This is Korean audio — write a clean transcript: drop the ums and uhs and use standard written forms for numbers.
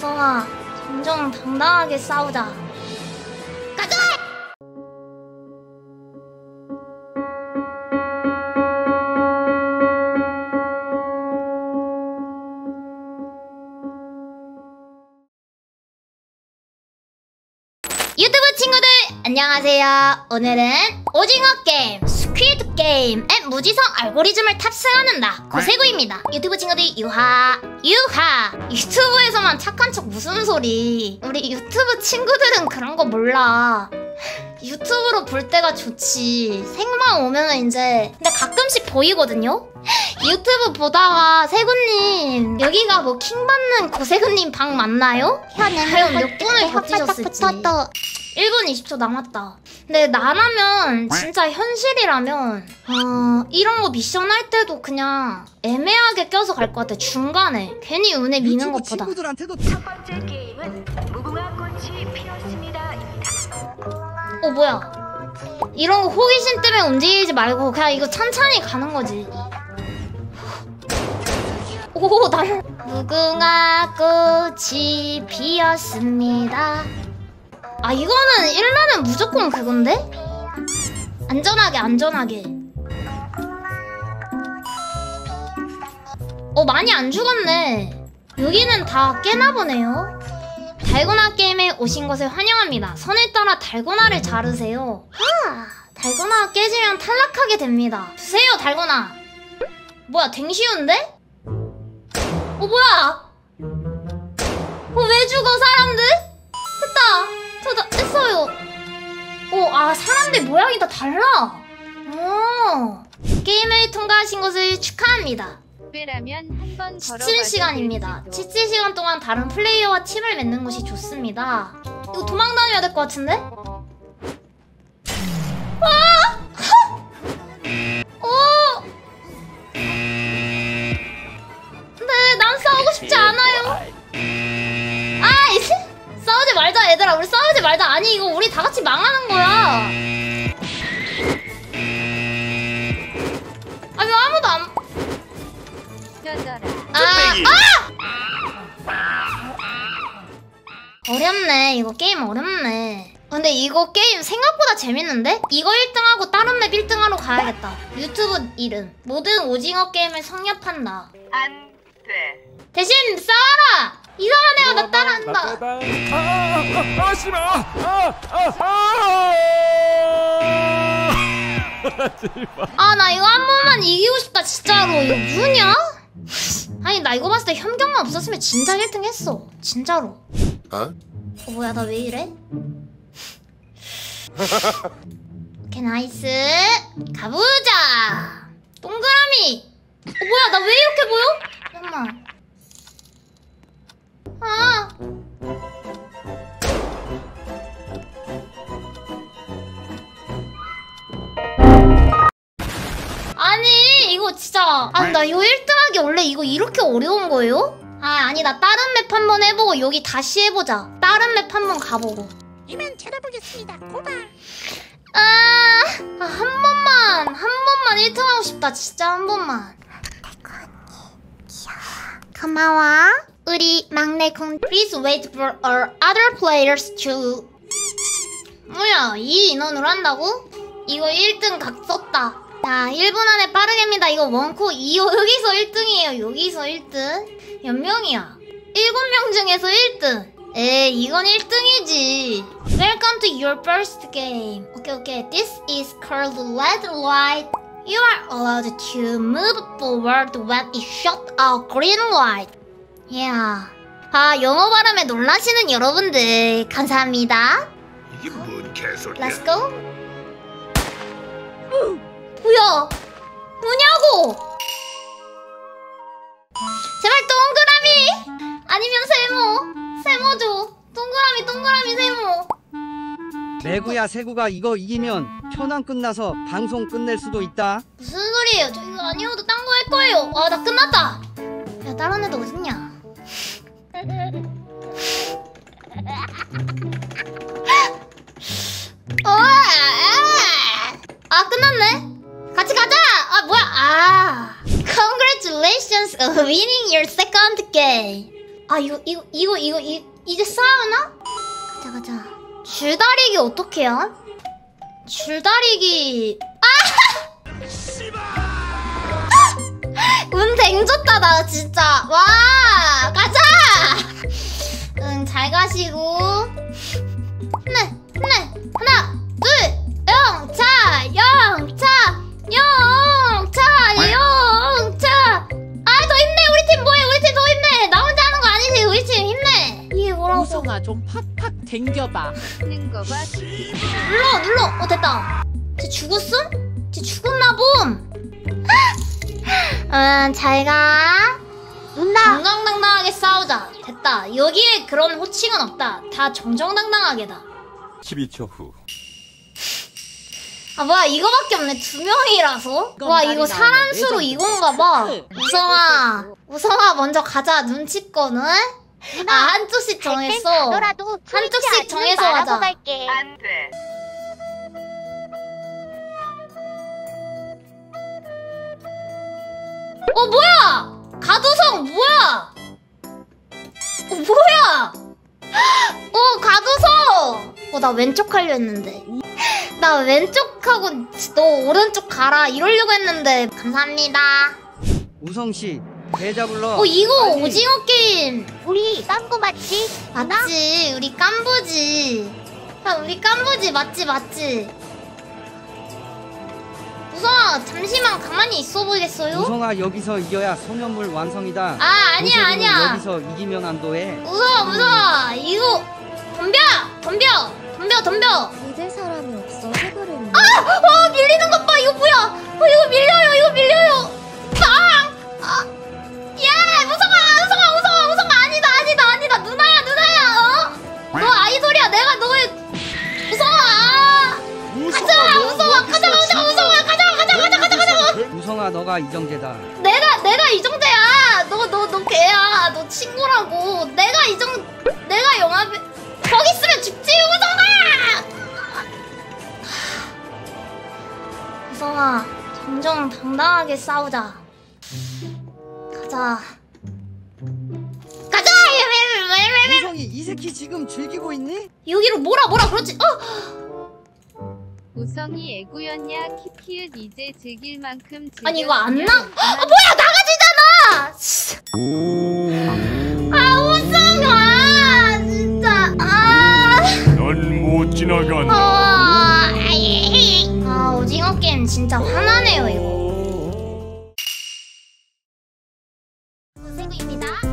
어서와. 정정당당하게 싸우자. 가자! 유튜브 친구들 안녕하세요. 오늘은 오징어 게임 스퀴드 게임의 무지성 알고리즘을 탑승하는 나 고세구입니다. 유튜브 친구들 유하. 유튜브에서만 착한 척 무슨 소리. 우리 유튜브 친구들은 그런 거 몰라. 유튜브로 볼 때가 좋지. 생방 오면은 이제 근데 가끔씩 보이거든요? 유튜브 보다가 세구님 여기가 뭐 킹받는 고세구님 방 맞나요? 과연 몇 분을 버티셨을지. 1분 20초 남았다. 근데 나라면 진짜 현실이라면 이런 거 미션 할 때도 그냥 애매하게 껴서 갈 것 같아. 중간에 괜히 운에 미는 것보다. 첫 번째 게임은 무궁화 꽃이 피었습니다. 뭐야. 이런 거 호기심 때문에 움직이지 말고 그냥 이거 천천히 가는 거지. 오, 난 무궁화 꽃이 피었습니다. 아, 이거는 1라면 무조건 그건데? 안전하게. 많이 안 죽었네. 여기는 다 깨나 보네요. 달고나 게임에 오신 것을 환영합니다. 선에 따라 달고나를 자르세요. 달고나 깨지면 탈락하게 됩니다. 주세요, 달고나. 뭐야, 댕 쉬운데? 뭐야? 왜 죽어, 사람들? 됐다. 저 했어요. 사람들 모양이 다 달라. 게임을 통과하신 것을 축하합니다. 지칠 시간입니다. 지칠 시간 동안 다른 플레이어와 팀을 맺는 것이 좋습니다. 이거 도망 다녀야 될 것 같은데? 근데 난 싸우고 싶지 않아요. 싸우지 말자, 얘들아. 우리 싸우지 말자. 아니, 이거 우리 다 같이 망하는 거야. 왜 아무도 안... 어렵네. 이거 게임 어렵네. 근데 이거 게임 생각보다 재밌는데? 이거 1등하고 다른 맵 1등하러 가야겠다. 유튜브 이름 모든 오징어 게임을 성nhập 한다. 안 돼. 대신 싸워라! 이상한 애가 나 따라한다. 나 이거 한 번만 이기고 싶다 진짜로. 이거 뭐냐? 아니 나 이거 봤을 때 현경만 없었으면 진짜 1등 했어. 진짜로. 뭐야, 나 왜 이래? 오케이, 나이스. 가보자. 동그라미. 뭐야, 나 왜 이렇게 보여? 잠깐만. 아니 이거 진짜 나 이거 1등하기 원래 이거 이렇게 어려운 거예요? 아니 나 다른 맵 한번 해보고 여기 다시 해보자. 다른 맵 한번 가보고. 이만 찾아보겠습니다. 고마. 한 번만 1등하고 싶다. 진짜 한 번만. 달고 언니 귀여워. 고마워. 우리 막내 콩. Please wait for our other players to. 뭐야, 이 인원으로 한다고? 이거 1등 각 썼다. 자, 1분 안에 빠르게입니다. 이거 원코 여기서 1등이에요. 여기서 1등. 몇 명이야? 7명 중에서 1등. 이건 1등이지. Welcome to your first game. 오케이. This is called red light. You are allowed to move forward when it shot a green light. Yeah. 영어 발음에 놀라시는 여러분들 감사합니다. 이게 뭔 개소리야? Let's go. 뭐야? 뭐냐고? 제발 동그라미! 아니면 세모 줘. 동그라미 세모. 매구야, 세구가 이거 이기면 현황 끝나서 방송 끝낼 수도 있다. 무슨 소리예요? 저 이거 아니어도 딴 거 할 거예요. 나 끝났다. 야, 다른 애도 어딨냐? 끝났네. 같이 가자. 뭐야? Congratulations on winning your second game. 아 이거 이제 싸우나? 가자. 줄다리기 어떡해요? 줄다리기 운 댕줬다 나 진짜. 와 가자. 응 잘 가시고. 하나 둘 영차 아 더 힘내. 우리 팀 뭐해? 우리 팀 더 힘내. 나 혼자 하는 거 아니지? 우리 팀 힘내. 이게 뭐라고? 우성아 좀 팍팍 댕겨봐. 눌러. 됐다. 쟤 죽었음? 쟤 죽었나 봄. 잘가. 누나. 정정당당하게 싸우자. 됐다. 여기에 그런 호칭은 없다. 다 정정당당하게다. 12초 후. 아 뭐야 이거밖에 없네. 2명이라서. 와 이거 사람 수로 이건가 봐. 우성아 먼저 가자. 눈치껏은. 아 한쪽씩 정했어. 한쪽씩 정해서 하자. 갈게. 안 돼. 뭐야? 가두성 뭐야? 뭐야? 가두성. 나 왼쪽 하려 했는데. 나 왼쪽하고 너 오른쪽 가라 이러려고 했는데. 감사합니다. 우성씨 계좌 불러. 이거 빨리. 오징어 게임. 우리 깜구 맞지? 맞지. 우리 깐부지. 야 우리 깐부지. 맞지. 우성아 잠시만 가만히 있어 보겠어요? 우성아 여기서 이겨야 소년물 완성이다. 아니야. 여기서 이기면 안 도해. 우성아 이거 덤벼. 믿을 사람이 없어. 해버리는. 밀리는 것 봐. 이거 뭐야? 이거 밀려요. 빵! 야, 우성아, 아니다. 누나야. 너 아이돌이야. 내가 너의 우성아. 가자. 우성아 너가 이정재다. 내가 이정재야. 너 걔야. 너 친구라고. 내가 영화배. 거기 있으면 죽지, 우성아, 정정당당하게 싸우자. 가자. 우성이 이 새끼 지금 즐기고 있니? 여기로 뭐라 그렇지. 우성이 애구였냐 키키읓 이제 즐길 만큼 즐겨. 아니 이거 안 나? 뭐야 나가지잖아. 우성아 진짜. 넌 못 지나간다. 오징어 게임 진짜 화나네요 이거. 세구입니다.